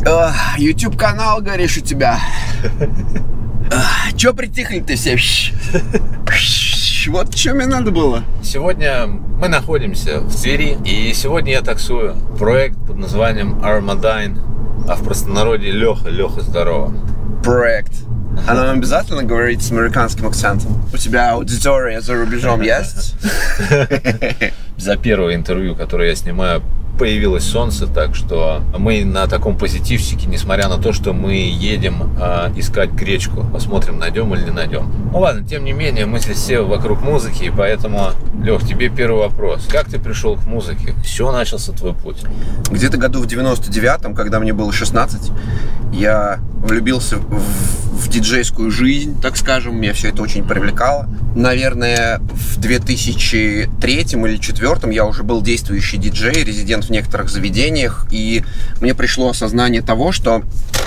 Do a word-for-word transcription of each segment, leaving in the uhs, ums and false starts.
YouTube-канал, говоришь, у тебя. Чё притихли-то все? Вот что мне надо было. Сегодня мы находимся в Твери, и сегодня я таксую проект под названием Armadine, а в простонародье Леха. Леха, здорово. Проект. А нам обязательно говорить с американским акцентом? У тебя аудитория за рубежом есть? За первое интервью, которое я снимаю, появилось солнце, так что мы на таком позитивчике, несмотря на то, что мы едем э, искать гречку. Посмотрим, найдем или не найдем. Ну ладно, тем не менее, мы здесь все вокруг музыки, и поэтому, Лех, тебе первый вопрос. Как ты пришел к музыке? С чего начался твой путь? Где-то году в девяносто девятом, когда мне было шестнадцать, я влюбился в, в диджейскую жизнь, так скажем. Меня все это очень привлекало. Наверное, в две тысячи третьем или две тысячи четвёртом я уже был действующий диджей, резидент в некоторых заведениях, и мне пришло осознание того, что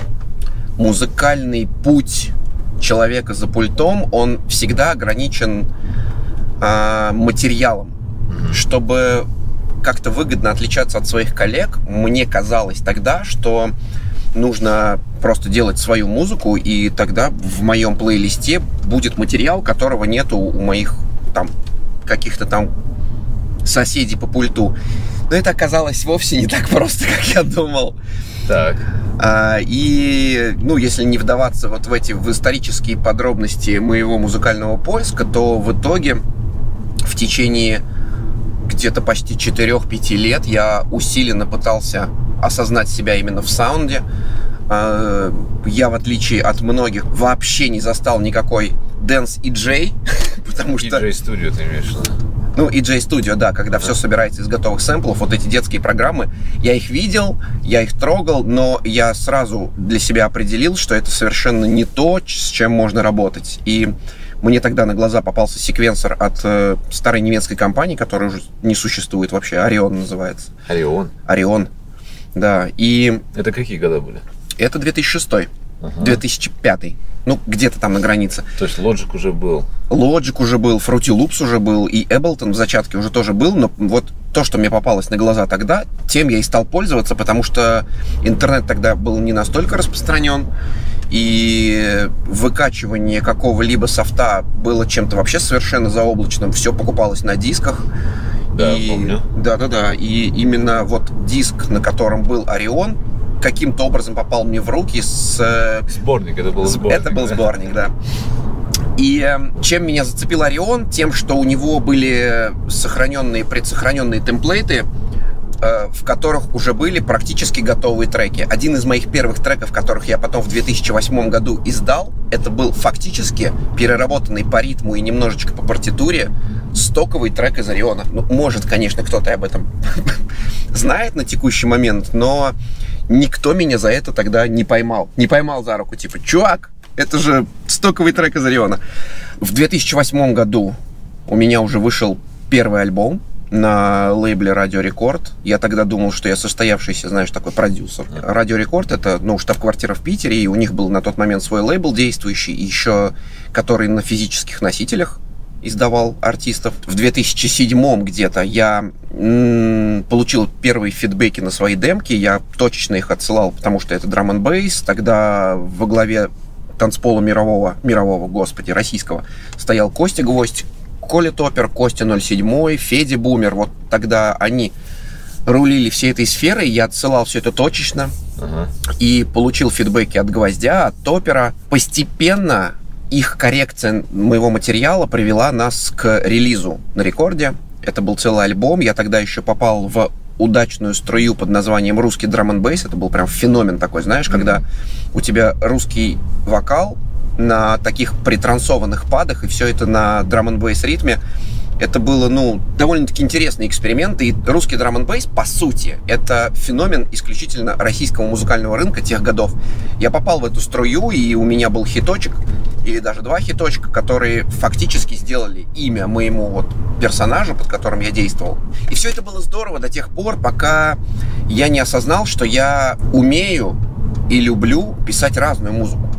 музыкальный путь человека за пультом, он всегда ограничен э, материалом. Чтобы как-то выгодно отличаться от своих коллег, мне казалось тогда, что нужно просто делать свою музыку, и тогда в моем плейлисте будет материал, которого нету у моих там каких-то там соседей по пульту. Но это оказалось вовсе не так просто, как я думал. Так. А, и, ну, если не вдаваться вот в эти в исторические подробности моего музыкального поиска, то в итоге в течение где-то почти четыре-пять лет я усиленно пытался осознать себя именно в саунде. Я, в отличие от многих, вообще не застал никакой Dance и джей, потому что... и джей Studio ты имеешь в виду? Ну, и джей Studio, да, когда все собирается из готовых сэмплов, вот эти детские программы, я их видел, я их трогал, но я сразу для себя определил, что это совершенно не то, с чем можно работать. И мне тогда на глаза попался секвенсор от э, старой немецкой компании, которая уже не существует вообще, Орион называется. Орион? Орион, да, и... Это какие года были? Это две тысячи шестой, ага. две тысячи пятый, ну, где-то там на границе. То есть Logic уже был? Logic уже был, Fruity Loops уже был, и Ableton в зачатке уже тоже был, но вот то, что мне попалось на глаза тогда, тем я и стал пользоваться, потому что интернет тогда был не настолько распространен, и выкачивание какого-либо софта было чем-то вообще совершенно заоблачным, все покупалось на дисках. Да, и, помню. Да-да-да, и именно вот диск, на котором был Орион, каким-то образом попал мне в руки с... Сборник, это был сборник. Это был сборник, да. И э, чем меня зацепил Орион? Тем, что у него были сохраненные, предсохраненные темплейты, э, в которых уже были практически готовые треки. Один из моих первых треков, которых я потом в две тысячи восьмом году издал, это был фактически переработанный по ритму и немножечко по партитуре стоковый трек из Ориона. Ну, может, конечно, кто-то об этом знает на текущий момент, но никто меня за это тогда не поймал. Не поймал за руку, типа, чувак, это же стоковый трек из Ориона. В две тысячи восьмом году у меня уже вышел первый альбом на лейбле Радио Рекорд. Я тогда думал, что я состоявшийся, знаешь, такой продюсер. Радио Рекорд — это, ну, штаб-квартира в Питере, и у них был на тот момент свой лейбл действующий, еще который на физических носителях издавал артистов. В две тысячи седьмом где-то я м- получил первые фидбэки на свои демки, я точечно их отсылал, потому что это драм н бейс. Тогда во главе танцпола мирового, мирового, господи, российского, стоял Костя Гвоздь, Коля Топер, Костя ноль семь, Федя Бумер. Вот тогда они рулили всей этой сферой, я отсылал все это точечно, ага. И получил фидбэки от Гвоздя, от Топера. Постепенно их коррекция моего материала привела нас к релизу на Рекорде. Это был целый альбом. Я тогда еще попал в удачную струю под названием русский драм н бейс. Это был прям феномен такой, знаешь, mm-hmm. когда у тебя русский вокал на таких притрансованных падах, и все это на драм н бейс ритме. Это было, ну, довольно-таки интересный эксперимент. И русский драм н бейс, по сути, это феномен исключительно российского музыкального рынка тех годов. Я попал в эту струю, и у меня был хиточек, или даже два хиточка, которые фактически сделали имя моему вот персонажу, под которым я действовал. И все это было здорово до тех пор, пока я не осознал, что я умею и люблю писать разную музыку.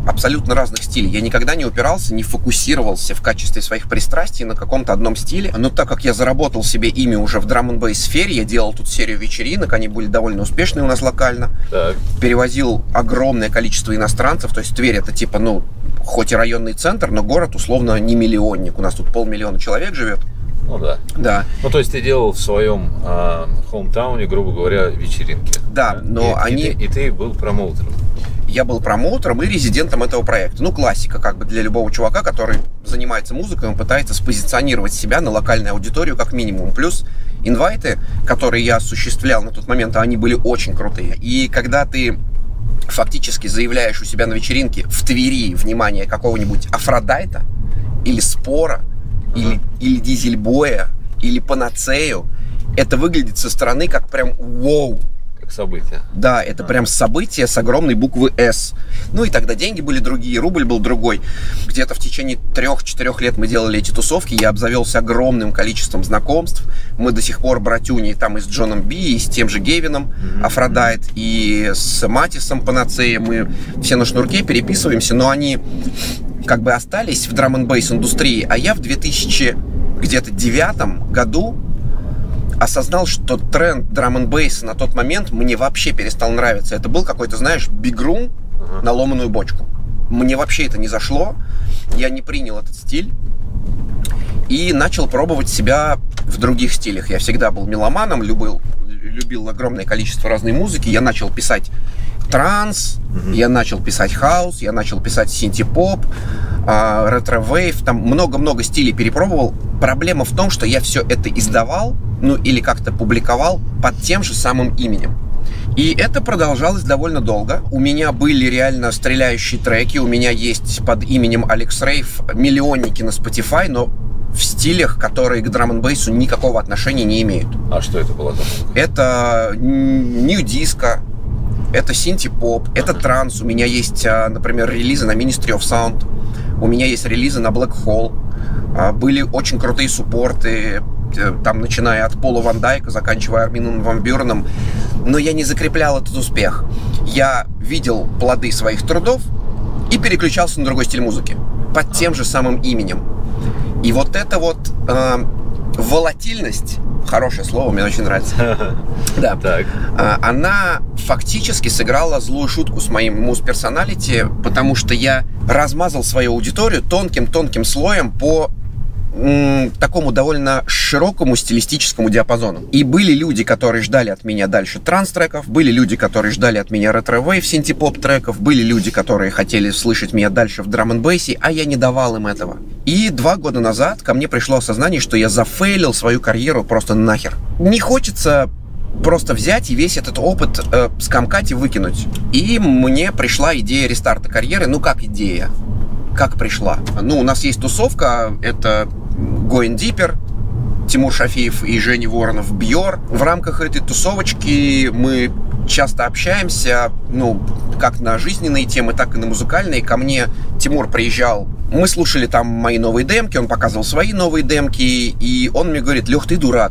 абсолютно разных стилей. Я никогда не упирался, не фокусировался в качестве своих пристрастий на каком-то одном стиле. Но так как я заработал себе имя уже в драм-н-бейс сфере, я делал тут серию вечеринок, они были довольно успешные у нас локально. Так. Перевозил огромное количество иностранцев, то есть Тверь это типа, ну, хоть и районный центр, но город условно не миллионник. У нас тут полмиллиона человек живет. Ну да. Да. Ну то есть ты делал в своем э, хоумтауне, грубо говоря, вечеринки. Да, но и, они... И ты, и ты был промоутером. Я был промоутером и резидентом этого проекта. Ну, классика как бы для любого чувака, который занимается музыкой, он пытается спозиционировать себя на локальную аудиторию как минимум. Плюс инвайты, которые я осуществлял на тот момент, они были очень крутые. И когда ты фактически заявляешь у себя на вечеринке в Твери, внимание, какого-нибудь Афродайта или Спора, uh-huh. или, или Дизельбоя, или Панацею, это выглядит со стороны как прям вау. Событие. Да, это а. прям событие с огромной буквы «С». Ну и тогда деньги были другие, рубль был другой. Где-то в течение трех-четырех лет мы делали эти тусовки, я обзавелся огромным количеством знакомств. Мы до сих пор братюни там и с Джоном Би, и с тем же Гевином, mm-hmm. Афродайт, и с Матисом Панацея. Мы все на шнурке переписываемся, но они как бы остались в драм-н-бейс индустрии, а я в две тысячи девятом году осознал, что тренд драм-н-бейса на тот момент мне вообще перестал нравиться. Это был какой-то, знаешь, бигрум uh-huh. на ломаную бочку. Мне вообще это не зашло. Я не принял этот стиль. И начал пробовать себя в других стилях. Я всегда был меломаном, любил, любил огромное количество разной музыки. Я начал писать транс, uh-huh. я начал писать хаус, я начал писать синти-поп, э, ретро-вейв. Там много-много стилей перепробовал. Проблема в том, что я все это издавал, ну или как-то публиковал под тем же самым именем. И это продолжалось довольно долго. У меня были реально стреляющие треки, у меня есть под именем Алекс Рейв миллионники на Spotify, но в стилях, которые к драм-н-бейсу никакого отношения не имеют. А что это было? Это нью-диско, это синти-поп, это транс. У меня есть, например, релизы на Ministry of Sound, у меня есть релизы на Black Hole. Были очень крутые суппорты, там, начиная от Пола Ван Дайка, заканчивая Армином Ван Бюреном. Но я не закреплял этот успех. Я видел плоды своих трудов и переключался на другой стиль музыки под тем же самым именем. И вот эта вот э, волатильность, хорошее слово, мне очень нравится, да, э, она фактически сыграла злую шутку с моим муз-персоналити, потому что я размазал свою аудиторию тонким-тонким слоем по такому довольно широкому стилистическому диапазону. И были люди, которые ждали от меня дальше транс-треков, были люди, которые ждали от меня ретро-вейв, синти-поп треков, были люди, которые хотели слышать меня дальше в драм-н-бейсе, а я не давал им этого. И два года назад ко мне пришло осознание, что я зафейлил свою карьеру просто нахер. Не хочется просто взять и весь этот опыт э, скомкать и выкинуть. И мне пришла идея рестарта карьеры. Ну, как идея? Как пришла? Ну, у нас есть тусовка, это Going Deeper, Тимур Шафиев и Женя Воронов Бьор. В рамках этой тусовочки мы часто общаемся, ну, как на жизненные темы, так и на музыкальные. Ко мне Тимур приезжал, мы слушали там мои новые демки, он показывал свои новые демки, и он мне говорит: Лех, ты дурак,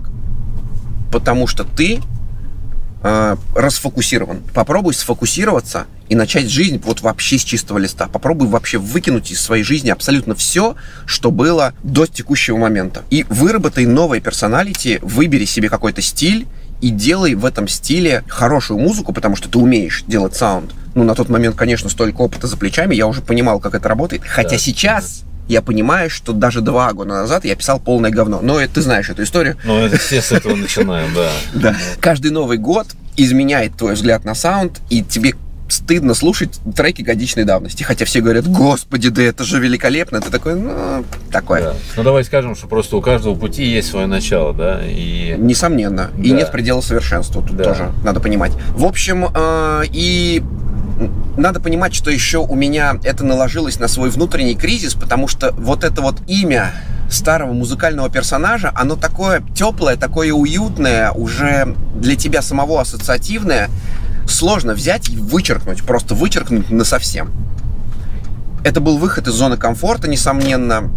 потому что ты э, расфокусирован. Попробуй сфокусироваться и начать жизнь вот вообще с чистого листа. Попробуй вообще выкинуть из своей жизни абсолютно все, что было до текущего момента. И выработай новые персоналити, выбери себе какой-то стиль и делай в этом стиле хорошую музыку, потому что ты умеешь делать саунд. Ну, на тот момент, конечно, столько опыта за плечами, я уже понимал, как это работает. Хотя да, сейчас да. я понимаю, что даже два года назад я писал полное говно. Но ты знаешь эту историю. Ну, это все с этого начинаем, да. Да. Каждый Новый год изменяет твой взгляд на саунд, и тебе стыдно слушать треки годичной давности. Хотя все говорят: господи, да это же великолепно. Ты такой, ну, такое. Да. Ну, давай скажем, что просто у каждого пути есть свое начало, да? И... Несомненно. Да. И нет предела совершенства. Тут да. тоже надо понимать. В общем, э, и надо понимать, что еще у меня это наложилось на свой внутренний кризис, потому что вот это вот имя старого музыкального персонажа, оно такое теплое, такое уютное, уже для тебя самого ассоциативное. Сложно взять и вычеркнуть, просто вычеркнуть насовсем. Это был выход из зоны комфорта, несомненно.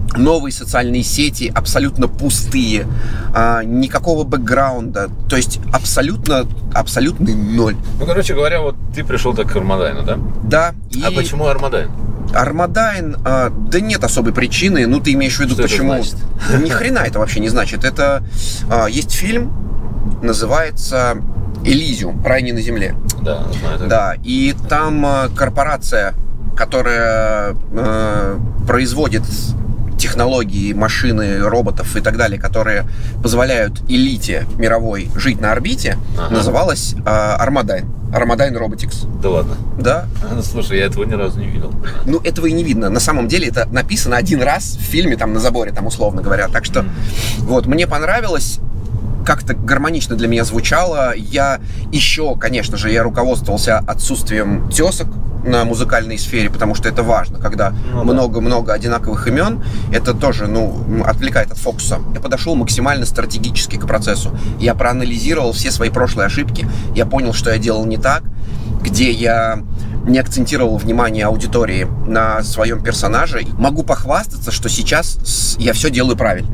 новые социальные сети абсолютно пустые, а, никакого бэкграунда, то есть абсолютно, абсолютный ноль. Ну, короче говоря, вот ты пришел так к Армадайну, да? Да. И... А почему Армадайн? Армадайн, а, да нет особой причины, ну ты имеешь в виду, что почему? Это значит? Ни хрена это вообще не значит. Это а, есть фильм, называется «Элизиум. Рай не на земле». Да, знаю. Да, и там а, корпорация, которая а, производит технологии, машины, роботов и так далее, которые позволяют элите мировой жить на орбите, ага. называлась э, Армадайн. Армадайн Robotics. Да ладно? Да. Слушай, я этого ни разу не видел. Ну, этого и не видно. На самом деле это написано один раз в фильме, там, на заборе, там, условно говоря. Так что, mm. вот, мне понравилось, как-то гармонично для меня звучало. Я еще, конечно же, я руководствовался отсутствием тесок на музыкальной сфере, потому что это важно, когда много-много ну, да. одинаковых имен, это тоже, ну, отвлекает от фокуса. Я подошел максимально стратегически к процессу. Я проанализировал все свои прошлые ошибки, я понял, что я делал не так, где я не акцентировал внимание аудитории на своем персонаже. Могу похвастаться, что сейчас я все делаю правильно.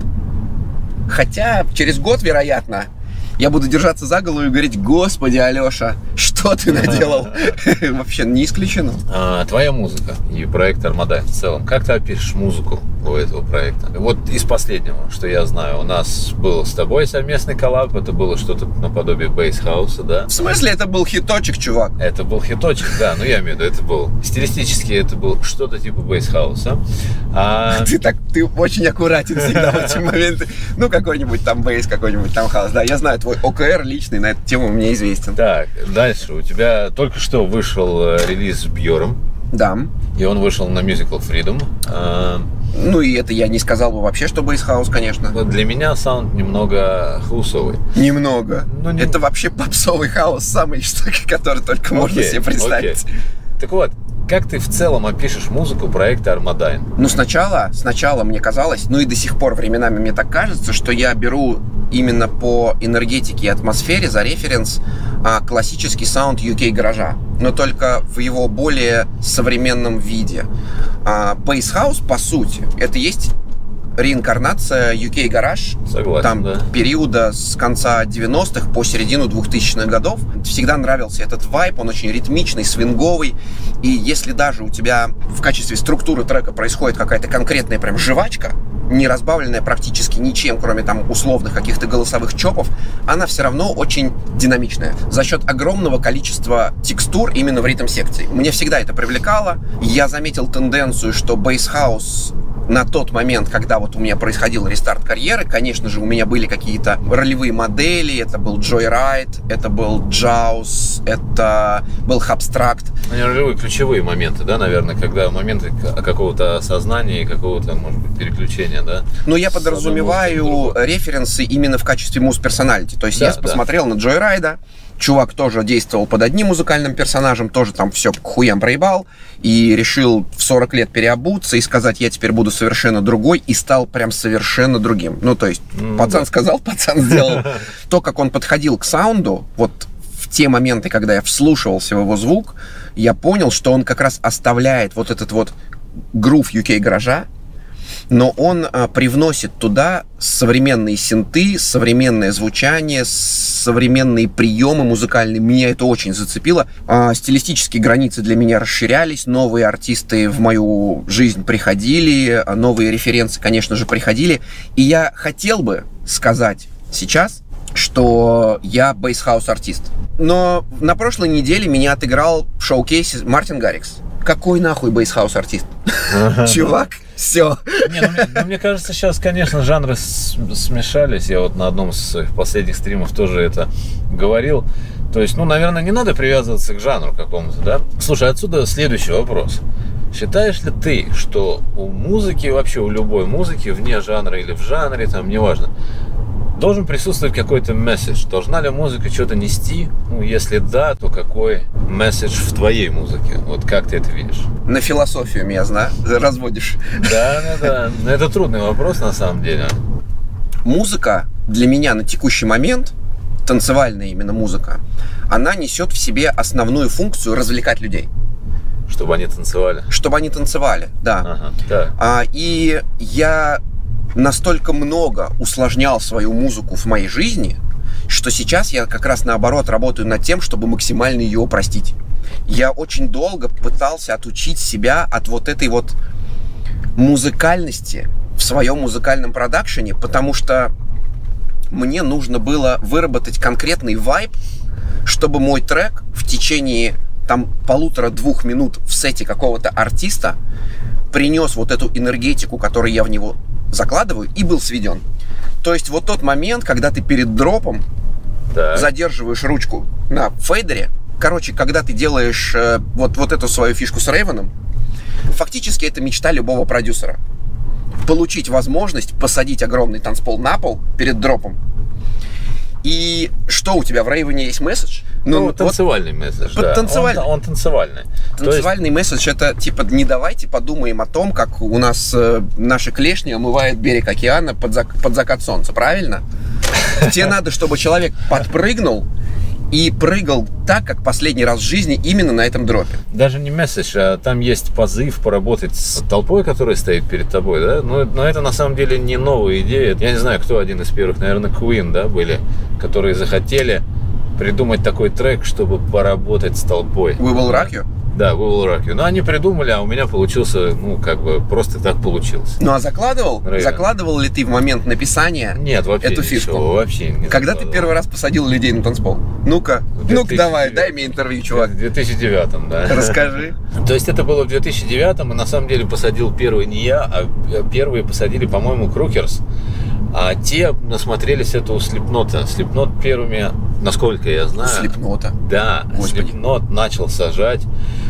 Хотя через год, вероятно, я буду держаться за голову и говорить: господи, Алеша, что ты наделал? Вообще не исключено. А, твоя музыка и проект Армадайн в целом. Как ты опишешь музыку у этого проекта? Вот из последнего, что я знаю, у нас был с тобой совместный коллаб, это было что-то наподобие бейс-хауса, да? В смысле, это был хиточек, чувак? Это был хиточек, да, ну я имею в виду, это был стилистически, это был что-то типа бейс-хауса. А... Ты так, ты очень аккуратен всегда в эти моменты. Ну, какой-нибудь там бейс, какой-нибудь там хаус. Да, я знаю, твой ОКР личный на эту тему мне известен. Так, дальше. У тебя только что вышел релиз с Бьором. Да. И он вышел на Musical Freedom. Ну и это я не сказал бы вообще, что бейс-хаус, конечно. Для меня саунд немного хаусовый. Немного? Ну, не... Это вообще попсовый хаус, самый, который только okay, можно себе представить. Okay. Так вот, как ты в целом опишешь музыку проекта Армадайн? Ну, сначала, сначала мне казалось, ну и до сих пор временами мне так кажется, что я беру именно по энергетике и атмосфере за референс а, классический саунд ю кей гаража, но только в его более современном виде. А, бейс-хаус, по сути, это есть реинкарнация ю кей гараж. Согласен, там да. периода с конца девяностых по середину двухтысячных годов. Всегда нравился этот вайб, он очень ритмичный, свинговый. И если даже у тебя в качестве структуры трека происходит какая-то конкретная прям жвачка, не разбавленная практически ничем, кроме там условных каких-то голосовых чопов, она все равно очень динамичная. За счет огромного количества текстур именно в ритм-секции. Мне всегда это привлекало. Я заметил тенденцию, что бейс-хаус на тот момент, когда вот у меня происходил рестарт карьеры, конечно же, у меня были какие-то ролевые модели, это был Joyride, это был Jaws, это был Хабстракт. Они ролевые ключевые моменты, да, наверное, когда моменты какого-то осознания и какого-то, может быть, переключения, да? Ну, я подразумеваю референсы именно в качестве муз-персоналити, то есть да, я да. посмотрел на Joyride, чувак тоже действовал под одним музыкальным персонажем, тоже там все к хуям проебал, и решил в сорок лет переобуться и сказать: я теперь буду совершенно другой, и стал прям совершенно другим. Ну, то есть, mm-hmm. пацан сказал, пацан сделал. То, как он подходил к саунду, вот в те моменты, когда я вслушивался в его звук, я понял, что он как раз оставляет вот этот вот грув ю кей гаража, но он а, привносит туда современные синты, современное звучание, современные приемы музыкальные. Меня это очень зацепило. А, стилистические границы для меня расширялись, новые артисты в мою жизнь приходили, а новые референсы, конечно же, приходили. И я хотел бы сказать сейчас, что я бейс-хаус-артист. Но на прошлой неделе меня отыграл в шоу-кейсе Мартин Гаррикс. Какой нахуй бейс-хаус-артист? Чувак, все. Не, ну, мне, ну, мне кажется, сейчас, конечно, жанры с, смешались. Я вот на одном из своих последних стримов тоже это говорил. То есть, ну, наверное, не надо привязываться к жанру какому-то, да? Слушай, отсюда следующий вопрос. Считаешь ли ты, что у музыки, вообще у любой музыки, вне жанра или в жанре, там, неважно, должен присутствовать какой-то месседж? Должна ли музыка что-то нести? Ну, если да, то какой месседж в твоей музыке? Вот как ты это видишь? На философию меня, зна, разводишь. Да, да, да. Это трудный вопрос, на самом деле. Музыка для меня на текущий момент, танцевальная именно музыка, она несет в себе основную функцию развлекать людей. Чтобы они танцевали? Чтобы они танцевали, да. Ага, да. А, и я настолько много усложнял свою музыку в моей жизни, что сейчас я как раз наоборот работаю над тем, чтобы максимально ее упростить. Я очень долго пытался отучить себя от вот этой вот музыкальности в своем музыкальном продакшене, потому что мне нужно было выработать конкретный вайб, чтобы мой трек в течение там полутора-двух минут в сете какого-то артиста принес вот эту энергетику, которую я в него закладываю, и был сведен. То есть вот тот момент, когда ты перед дропом так. задерживаешь ручку на фейдере, короче, когда ты делаешь э, вот, вот эту свою фишку с Рейвеном, фактически это мечта любого продюсера. Получить возможность посадить огромный танцпол на пол перед дропом. И что у тебя в Рейвене есть месседж? Ну, ну вот, танцевальный месседж, да. Танцевальный. Он, он танцевальный. Танцевальный есть... месседж — это типа не давайте подумаем о том, как у нас э, наши клешни омывают берег океана под, зак... под закат солнца, правильно? Тебе надо, чтобы человек подпрыгнул и прыгал так, как последний раз в жизни именно на этом дропе. Даже не месседж, а там есть позыв поработать с толпой, которая стоит перед тобой, да? Но, но это на самом деле не новая идея. Я не знаю, кто один из первых, наверное, Queen, да, были, которые захотели придумать такой трек, чтобы поработать с толпой. We Will Rock You? Да, We Will Rock You. Но они придумали, а у меня получился, ну, как бы, просто так получилось. Ну, а закладывал? Рейвен. Закладывал ли ты в момент написания Нет, вообще эту фишку? Ничего, вообще не Когда ты первый раз посадил людей на танцпол? Ну-ка, ну-ка давай, дай мне интервью, чувак. В две тысячи девятом, да. Расскажи. То есть это было в две тысячи девятом, и на самом деле посадил первый не я, а первые посадили, по-моему, Крукерс. А те насмотрелись это у Слипнота. Слипнот первыми, насколько я знаю... У Слипнота? Да, Слипнот начал сажать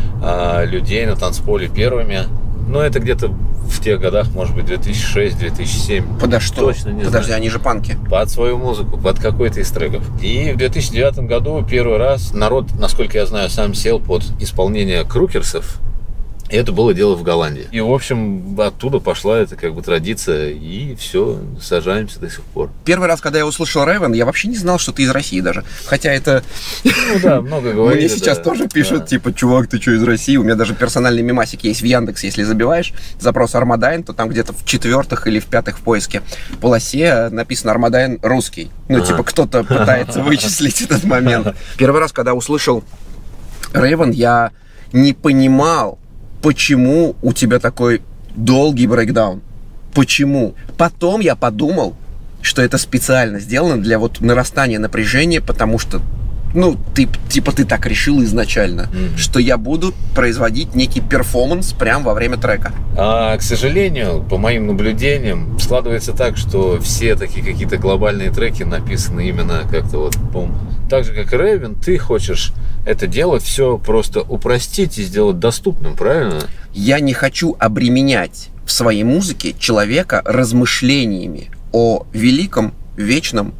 а, людей на танцполе первыми. Но это где-то в тех годах, может быть, две тысячи шестой — две тысячи седьмой. Подо что? Точно не Подожди, знаю. Они же панки. Под свою музыку, под какой-то из треков. И в две тысячи девятом году первый раз народ, насколько я знаю, сам сел под исполнение Крукерсов. И это было дело в Голландии. И, в общем, оттуда пошла эта как бы традиция, и все, сажаемся до сих пор. Первый раз, когда я услышал Рейвен, я вообще не знал, что ты из России даже. Хотя это... Ну да, много говорили. Мне сейчас да. тоже пишут, да. типа, чувак, ты что, из России? У меня даже персональный мемасик есть в Яндекс, если забиваешь запрос Армадайн, то там где-то в четвертых или в пятых в поиске полосе написано Армадайн русский. Ну, ага. типа, кто-то пытается вычислить этот момент. Первый раз, когда услышал Рейвен, я не понимал, почему у тебя такой долгий брейкдаун? Почему? Потом я подумал, что это специально сделано для вот нарастания напряжения, потому что, ну, ты, типа, ты так решил изначально, mm-hmm. что я буду производить некий перформанс прямо во время трека. А, к сожалению, по моим наблюдениям, складывается так, что все такие какие-то глобальные треки написаны именно как-то вот, бум. Так же, как и Рейвен, ты хочешь это делать, все просто упростить и сделать доступным, правильно? Я не хочу обременять в своей музыке человека размышлениями о великом, вечном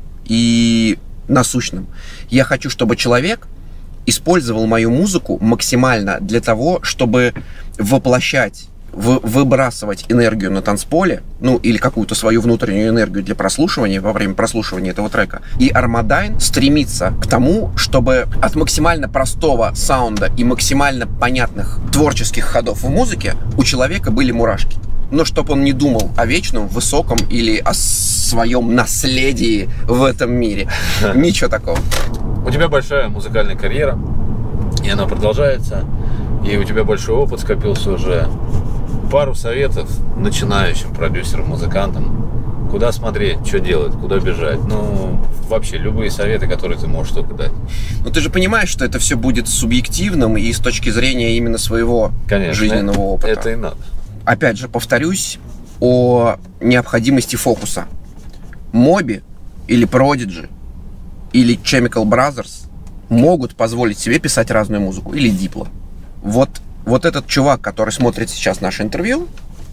и насущном. Я хочу, чтобы человек использовал мою музыку максимально для того, чтобы воплощать, в, выбрасывать энергию на танцполе, ну, или какую-то свою внутреннюю энергию для прослушивания во время прослушивания этого трека. И Армадайн стремится к тому, чтобы от максимально простого саунда и максимально понятных творческих ходов в музыке у человека были мурашки. Но чтобы он не думал о вечном, высоком или о своем наследии в этом мире. Ничего такого. У тебя большая музыкальная карьера, и она продолжается, и у тебя большой опыт скопился уже. Пару советов начинающим продюсерам, музыкантам. Куда смотреть, что делать, куда бежать. Ну, вообще, любые советы, которые ты можешь только дать. Но ты же понимаешь, что это все будет субъективным и с точки зрения именно своего Конечно, жизненного опыта. Это и надо. Опять же, повторюсь о необходимости фокуса. Моби или Prodigy или Chemical Brothers могут позволить себе писать разную музыку. Или Дипло. Вот, вот этот чувак, который смотрит сейчас наше интервью,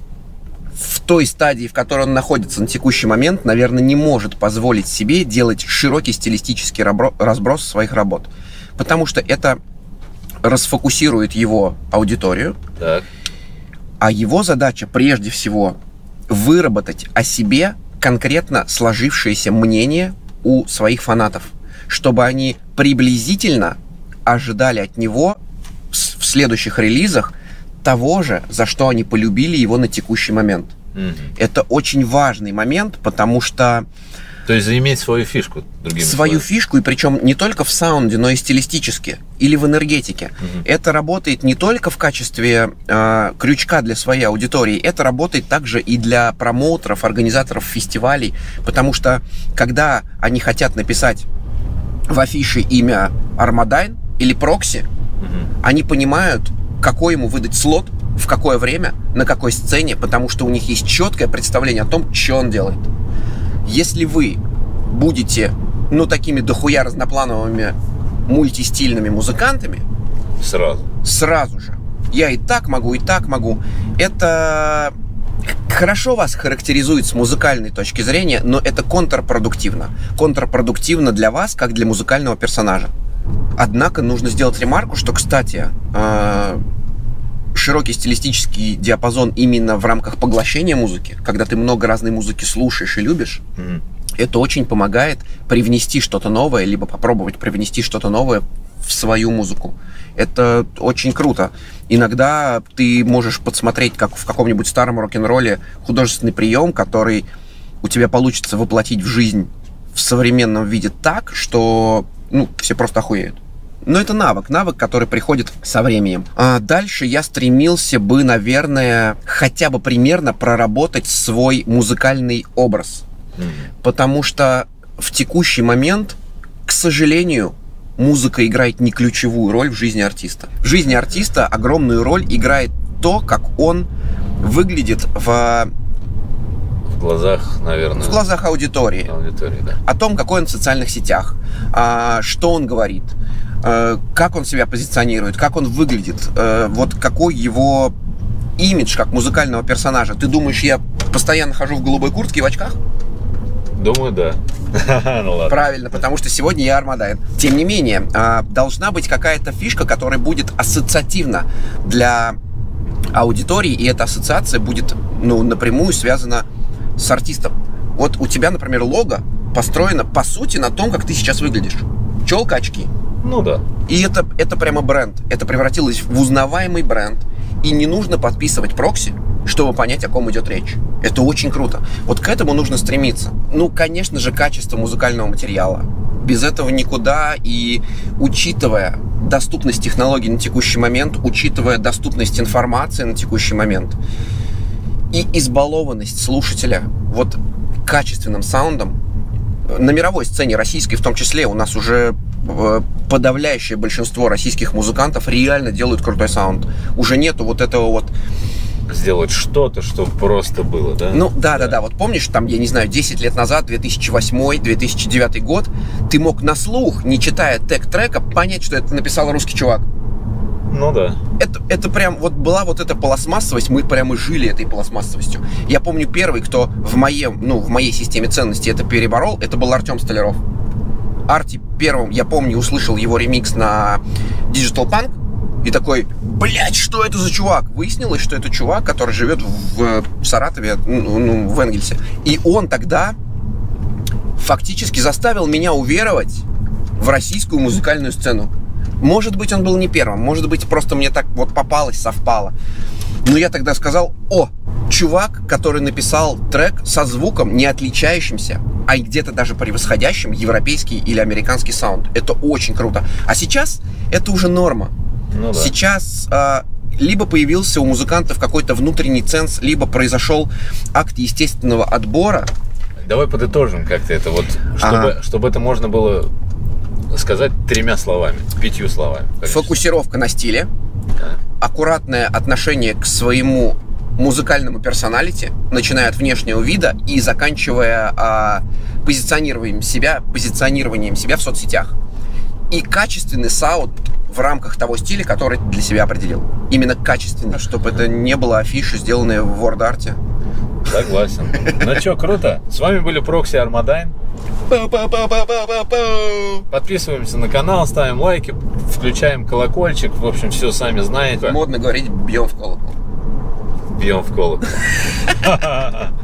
в той стадии, в которой он находится на текущий момент, наверное, не может позволить себе делать широкий стилистический разброс своих работ. Потому что это расфокусирует его аудиторию. Так. А его задача прежде всего выработать о себе конкретно сложившееся мнение у своих фанатов, чтобы они приблизительно ожидали от него в следующих релизах того же, за что они полюбили его на текущий момент. Mm-hmm. Это очень важный момент, потому что... То есть заиметь свою фишку, другими Свою словами. фишку, и причем не только в саунде, но и стилистически, или в энергетике. Mm-hmm. Это работает не только в качестве э, крючка для своей аудитории, это работает также и для промоутеров, организаторов фестивалей, потому что когда они хотят написать в афише имя Armадайн или Прокси, mm-hmm. они понимают, какой ему выдать слот, в какое время, на какой сцене, потому что у них есть четкое представление о том, что он делает. Если вы будете, ну, такими дохуя разноплановыми мультистильными музыкантами, сразу, сразу же, я и так могу, и так могу, это хорошо вас характеризует с музыкальной точки зрения, но это контрпродуктивно. Контрпродуктивно для вас, как для музыкального персонажа. Однако нужно сделать ремарку, что, кстати, широкий стилистический диапазон именно в рамках поглощения музыки, когда ты много разной музыки слушаешь и любишь, mm-hmm. это очень помогает привнести что-то новое, либо попробовать привнести что-то новое в свою музыку. Это очень круто. Иногда ты можешь подсмотреть, как в каком-нибудь старом рок-н-ролле, художественный прием, который у тебя получится воплотить в жизнь в современном виде так, что, ну, все просто охуеют. Но это навык, навык, который приходит со временем. А дальше я стремился бы, наверное, хотя бы примерно проработать свой музыкальный образ. Mm-hmm. Потому что в текущий момент, к сожалению, музыка играет не ключевую роль в жизни артиста. В жизни артиста огромную роль играет то, как он выглядит в... В глазах, наверное. В глазах аудитории. Аудитории, да. О том, какой он в социальных сетях, что он говорит, как он себя позиционирует, как он выглядит, вот какой его имидж как музыкального персонажа. Ты думаешь, я постоянно хожу в голубой куртке и в очках? Думаю, да. Ну ладно. Правильно, потому что сегодня я Armадайн. Тем не менее, должна быть какая-то фишка, которая будет ассоциативна для аудитории, и эта ассоциация будет, ну, напрямую связана с артистом. Вот у тебя, например, лого построено, по сути, на том, как ты сейчас выглядишь. Челка, очки. Ну да. И это, это прямо бренд. Это превратилось в узнаваемый бренд. И не нужно подписывать прокси, чтобы понять, о ком идет речь. Это очень круто. Вот к этому нужно стремиться. Ну, конечно же, качество музыкального материала. Без этого никуда. И учитывая доступность технологий на текущий момент, учитывая доступность информации на текущий момент и избалованность слушателя вот качественным саундом, на мировой сцене российской в том числе у нас уже подавляющее большинство российских музыкантов реально делают крутой саунд. Уже нету вот этого вот... Сделать что-то, чтобы просто было, да? Ну, да-да-да. Вот помнишь, там, я не знаю, десять лет назад, две тысячи восьмой - две тысячи девятый год, ты мог на слух, не читая тег трека, понять, что это написал русский чувак. Ну да. Это, это прям, вот была вот эта пластмассовость, мы прямо жили этой пластмассовостью. Я помню, первый, кто в моем, ну, в моей системе ценностей это переборол, это был Артем Столяров. Арти первым, я помню, услышал его ремикс на Digital Punk и такой, блять, что это за чувак? Выяснилось, что это чувак, который живет в, в Саратове, ну, в Энгельсе. И он тогда фактически заставил меня уверовать в российскую музыкальную сцену. Может быть, он был не первым, может быть, просто мне так вот попалось, совпало. Но я тогда сказал, о, чувак, который написал трек со звуком, не отличающимся, а где-то даже превосходящим европейский или американский саунд. Это очень круто. А сейчас это уже норма. Ну, да. Сейчас а, либо появился у музыкантов какой-то внутренний ценз, либо произошел акт естественного отбора. Давай подытожим как-то это, вот, чтобы, ага. чтобы это можно было сказать тремя словами, пятью словами. Конечно. Фокусировка на стиле, да. Аккуратное отношение к своему музыкальному персоналити, начиная от внешнего вида и заканчивая а, позиционированием себя, позиционированием себя в соцсетях. И качественный саунд в рамках того стиля, который ты для себя определил. Именно качественный, чтобы это не было афиши, сделанные в WordArt. Согласен. Ну что, круто. С вами были Прокси и Armадайн. Подписываемся на канал, ставим лайки, включаем колокольчик. В общем, все сами знаете. Модно говорить, бьем в колокол. Бьем в колокол.